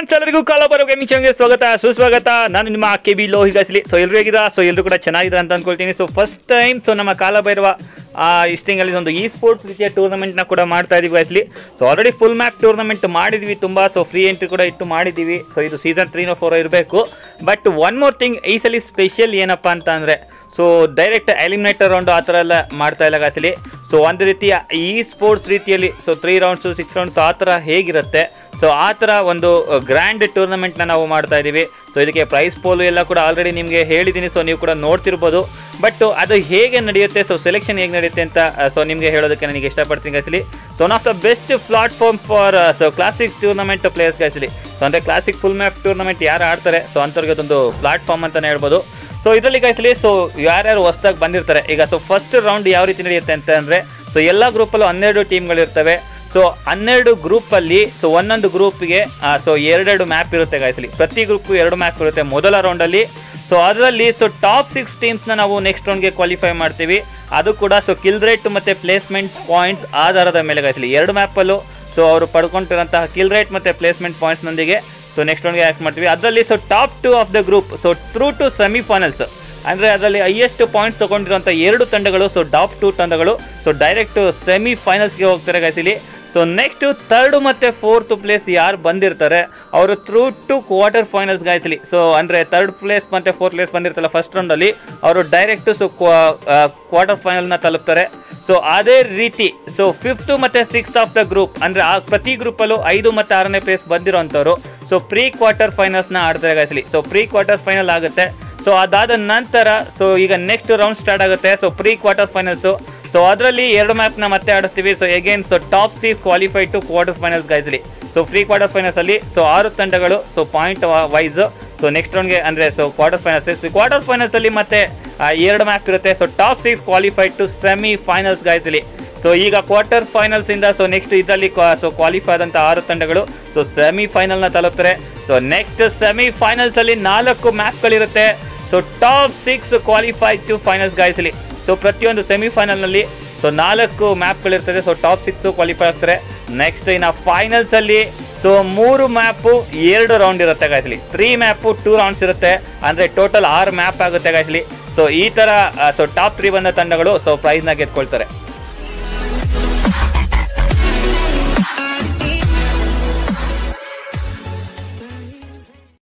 Friends, ಎಲ್ಲರಿಗೂ ಕಾಲ ಬರೋ ಗೇಮಿಂಗ್ ಚಾನೆಲ್ಗೆ ಸ್ವಾಗತ ಸುಸ್ವಾಗತ. ನಾನು ನಿಮ್ಮ ಕೆಬಿ ಲೋಹಿಗಾಸ್ಲಿ. ಸೊ ಎಲ್ಲರೂ ಹೇಗಿದ್ದೀರಾ? ಸೊ ಎಲ್ಲರೂ ಕೂಡ ಚೆನ್ನಾಗಿದ್ದೀರಾ ಅಂತ ಅನ್ಕೊಳ್ತೀನಿ. ಸೊ ಫಸ್ಟ್ ಟೈಮ್ ನಮ್ಮ ಕಾಲ ಭೈರವ ಇಸ್ಟಿಂಗಲ್ಲಿ ಒಂದು ಇ ಸ್ಪೋರ್ಟ್ಸ್ ರೀತಿಯ ಟೂರ್ನಮೆಂಟ್ನ ಕೂಡ ಮಾಡ್ತಾ ಇದೀವಿ ಗಾಯ್ಸ್ಲಿ. So already full map tournament ಮಾಡಿದ್ವಿ ತುಂಬ. ಸೊ ಫ್ರೀ ಎಂಟ್ರಿ ಕೂಡ ಇಟ್ಟು ಮಾಡಿದ್ದೀವಿ. ಸೊ ಇದು ಸೀಸನ್ 3-4 ಇರಬೇಕು. ಬಟ್ ಒನ್ ಮೋರ್ ಥಿಂಗ್, ಈ ಸಲ ಸ್ಪೆಷಲ್ ಏನಪ್ಪ ಅಂತ ಅಂದರೆ, ಸೊ ಡೈರೆಕ್ಟ್ ಎಲಿಮಿನೇಟರ್ ರೌಂಡು ಆ ಥರ ಎಲ್ಲ ಮಾಡ್ತಾ ಇಲ್ಲ ಗಾಯ್ಸ್ಲಿ. ಸೊ ಒಂದು ರೀತಿಯ ಇ ಸ್ಪೋರ್ಟ್ಸ್ ರೀತಿಯಲ್ಲಿ ಸೊ 3 ರೌಂಡ್ಸು 6 ರೌಂಡ್ಸ್ ಆ ಥರ ಹೇಗಿರುತ್ತೆ, ಸೊ ಆ ಥರ ಒಂದು ಗ್ರ್ಯಾಂಡ್ ಟೂರ್ನಮೆಂಟ್ನ ನಾವು ಮಾಡ್ತಾ ಇದ್ದೀವಿ. ಸೊ ಇದಕ್ಕೆ ಪ್ರೈಸ್ ಪೋಲು ಎಲ್ಲ ಕೂಡ ಆಲ್ರೆಡಿ ನಿಮಗೆ ಹೇಳಿದ್ದೀನಿ. ಸೊ ನೀವು ಕೂಡ ನೋಡ್ತಿರ್ಬೋದು. ಬಟ್ ಅದು ಹೇಗೆ ನಡೆಯುತ್ತೆ, ಸೊ ಸೆಲೆಕ್ಷನ್ ಹೇಗೆ ನಡೆಯುತ್ತೆ ಅಂತ ಸೊ ನಿಮಗೆ ಹೇಳೋದಕ್ಕೆ ನನಗೆ ಇಷ್ಟಪಡ್ತೀನಿ ಗಾಯ್ಸ್ಲಿ. So one of the best platform for so classic tournament players ಗಾಯ್ಸ್ಲಿ. ಸೊ ಅಂದರೆ ಕ್ಲಾಸಿಕ್ ಫುಲ್ ಮ್ಯಾಪ್ ಟೂರ್ನಮೆಂಟ್ ಯಾರು ಆಡ್ತಾರೆ, ಸೊ ಅಂಥವ್ರಿಗೆ ಅದೊಂದು ಪ್ಲಾಟ್ಫಾರ್ಮ್ ಅಂತಲೇ ಹೇಳ್ಬೋದು. ಸೊ ಇದರಲ್ಲಿ ಗಾಯ್ಸ್ಲಿ, ಸೊ ಯಾರ್ಯಾರು ಹೊಸದಾಗಿ ಬಂದಿರ್ತಾರೆ ಈಗ, ಸೊ ಫಸ್ಟ್ ರೌಂಡ್ ಯಾವ ರೀತಿ ನಡೆಯುತ್ತೆ ಅಂತ ಅಂದರೆ, ಸೊ ಎಲ್ಲ ಗ್ರೂಪಲ್ಲೂ 12 ಟೀಮ್ಗಳಿರ್ತವೆ. ಸೊ 12 ಗ್ರೂಪಲ್ಲಿ ಸೊ ಒಂದೊಂದು ಗ್ರೂಪ್ಗೆ ಸೊ 2 ಮ್ಯಾಪ್ ಇರುತ್ತೆ ಗಾಯ್ಸ್ಲಿ. ಪ್ರತಿ ಗ್ರೂಪ್ಗೂ 2 ಮ್ಯಾಪ್ ಇರುತ್ತೆ ಮೊದಲ ರೌಂಡಲ್ಲಿ. ಸೊ ಅದರಲ್ಲಿ ಸೊ ಟಾಪ್ 6 ಟೀಮ್ಸ್ನ ನಾವು ನೆಕ್ಸ್ಟ್ ರೌಂಡ್ಗೆ ಕ್ವಾಲಿಫೈ ಮಾಡ್ತೀವಿ. ಅದು ಕೂಡ ಸೊ ಕಿಲ್ ರೇಟ್ ಮತ್ತು ಪ್ಲೇಸ್ಮೆಂಟ್ ಪಾಯಿಂಟ್ಸ್ ಆಧಾರದ ಮೇಲೆ ಗಾಯ್ಸ್ಲಿ. 2 ಮ್ಯಾಪಲ್ಲೂ ಸೊ ಅವರು ಪಡ್ಕೊಂಡಿರೋಂತಹ ಕಿಲ್ ರೇಟ್ ಮತ್ತು ಪ್ಲೇಸ್ಮೆಂಟ್ ಪಾಯಿಂಟ್ಸ್ನೊಂದಿಗೆ ಸೊ ನೆಕ್ಸ್ಟ್ ರೌಂಡ್ಗೆ ಆ್ಯಕ್ಟ್ ಮಾಡ್ತೀವಿ. ಅದರಲ್ಲಿ so top 2 of the group so through to semifinals, ಅಂದರೆ ಅದರಲ್ಲಿ ಹೈಯೆಸ್ಟ್ ಪಾಯಿಂಟ್ಸ್ ತೊಗೊಂಡಿರೋಂಥ 2 ತಂಡಗಳು, ಸೊ ಟಾಪ್ 2 ತಂಡಗಳು ಸೊ ಡೈರೆಕ್ಟ್ ಸೆಮಿಫೈನಲ್ಸ್ಗೆ ಹೋಗ್ತಾರೆ ಗಾಯ್ಸ್ಲಿ. ಸೊ ನೆಕ್ಸ್ಟು 3rd ಮತ್ತು 4th ಪ್ಲೇಸ್ ಯಾರು ಬಂದಿರ್ತಾರೆ ಅವರು ಥ್ರೂ ಟು ಕ್ವಾರ್ಟರ್ ಫೈನಲ್ಸ್ ಗಾಯ್ಸ್ಲಿ. ಸೊ ಅಂದರೆ 3rd ಪ್ಲೇಸ್ ಮತ್ತು 4th ಪ್ಲೇಸ್ ಬಂದಿರ್ತಾರಲ್ಲ ಫಸ್ಟ್ ರೌಂಡಲ್ಲಿ, ಅವರು ಡೈರೆಕ್ಟು ಸೊ ಕ್ವಾರ್ಟರ್ ಫೈನಲ್ನ ತಲುಪ್ತಾರೆ. ಸೊ ಅದೇ ರೀತಿ ಸೊ 5th ಮತ್ತು 6th ಆಫ್ ದ ಗ್ರೂಪ್, ಅಂದರೆ ಆ ಪ್ರತಿ ಗ್ರೂಪಲ್ಲೂ 5 ಮತ್ತು 6ನೇ ಪ್ಲೇಸ್ ಬಂದಿರೋಂಥವ್ರು ಸೊ ಪ್ರೀ ಕ್ವಾರ್ಟರ್ ಫೈನಲ್ಸ್ನ ಆಡ್ತಾರೆ ಗಾಯ್ಸ್ಲಿ. ಸೊ ಪ್ರೀ ಕ್ವಾರ್ಟರ್ಸ್ ಫೈನಲ್ ಆಗುತ್ತೆ. ಸೊ ಅದಾದ ನಂತರ ಸೊ ಈಗ ನೆಕ್ಸ್ಟ್ ರೌಂಡ್ ಸ್ಟಾರ್ಟ್ ಆಗುತ್ತೆ. So pre quarter finals, so ಅದರಲ್ಲಿ 2 ಮ್ಯಾಪ್ನ ಮತ್ತೆ ಆಡಿಸ್ತೀವಿ. So again so top 6 qualify to quarters finals ಗಾಯ್ಸ್ಲಿ. ಸೊ ಪ್ರೀ ಕ್ವಾರ್ಟರ್ ಫೈನಲ್ಸ್ ಅಲ್ಲಿ ಸೊ 6 ತಂಡಗಳು so point wise so next ರೌಂಡ್ಗೆ ಅಂದರೆ so quarter finals. Quarter finals ಅಲ್ಲಿ ಮತ್ತೆ 2 ಮ್ಯಾಪ್ ಇರುತ್ತೆ. So top 6 qualify to semi finals ಗಾಯ್ಸ್ಲಿ. ಸೊ ಈಗ ಕ್ವಾರ್ಟರ್ ಫೈನಲ್ಸ್ ಇಂದ ಸೊ ನೆಕ್ಸ್ಟ್ ಇದರಲ್ಲಿ ಸೊ ಕ್ವಾಲಿಫೈ ಆದಂಥ 6 ತಂಡಗಳು ಸೊ ಸೆಮಿ ಫೈನಲ್ನ ತಲುಪ್ತಾರೆ. ಸೊ ನೆಕ್ಸ್ಟ್ ಸೆಮಿ ಫೈನಲ್ಸ್ ಅಲ್ಲಿ 4 ಮ್ಯಾಪ್ಗಳಿರುತ್ತೆ. So top 6 qualify to finals ಗಾಯ್ಸ್ಲಿ. ಸೊ ಪ್ರತಿಯೊಂದು ಸೆಮಿಫೈನಲ್ನಲ್ಲಿ ಸೊ 4 ಮ್ಯಾಪ್ಗಳಿರ್ತದೆ. ಸೊ ಟಾಪ್ 6 ಕ್ವಾಲಿಫೈ ಆಗ್ತಾರೆ. ನೆಕ್ಸ್ಟ್ ಇನ್ನು ಫೈನಲ್ಸ್ ಅಲ್ಲಿ ಸೊ 3 ಮ್ಯಾಪು 2 ರೌಂಡ್ ಇರುತ್ತೆ ಗಾಯ್ಸ್ಲಿ. 3 ಮ್ಯಾಪು 2 ರೌಂಡ್ಸ್ ಇರುತ್ತೆ, ಅಂದರೆ ಟೋಟಲ್ 6 ಮ್ಯಾಪ್ ಆಗುತ್ತೆ ಗಾಯ್ಸ್ಲಿ. ಸೊ ಈ ಥರ ಸೊ ಟಾಪ್ 3 ಬಂದ ತಂಡಗಳು ಸೊ ಪ್ರೈಸ್ನ ಗೆದ್ಕೊಳ್ತಾರೆ.